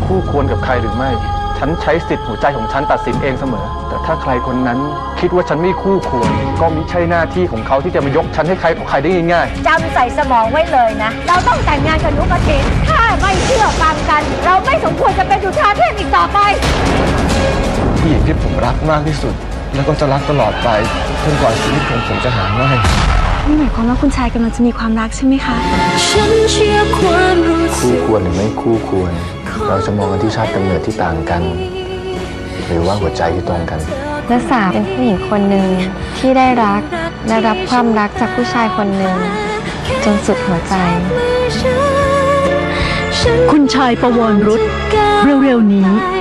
คู่ควรกับใครหรือไม่ฉันใช้สิทธิ์หัวใจของฉันตัดสินเองเสมอแต่ถ้าใครคนนั้นคิดว่าฉันไม่คู่ควรก็มิใช่หน้าที่ของเขาที่จะมายกฉันให้ใครต่อใครได้ง่ายๆจำใส่สมองไว้เลยนะเราต้องแต่งงานกับนุกทินถ้าไม่เชื่อฟังกันเราไม่สมควรจะเป็นดุจาเทพอีกต่อไปผู้หญิงที่ผมรักมากที่สุดแล้วก็จะรักตลอดไปจนกว่าชีวิตของผมจะหาไม่นี่หมายความว่าคุณชายกำลังจะมีความรักใช่ไหมคะฉันเชื่อความรู้สึกคู่ควรหรือไม่คู่ควรเราจะมองกันที่ชาติกำเนิดที่ต่างกันหรือว่าหัวใจที่ตรงกันณสาเป็นผู้หญิงคนหนึ่งที่ได้รักและรับความรักจากผู้ชายคนหนึ่งจนสุดหัวใจคุณชายประวรรุษเร็วๆนี้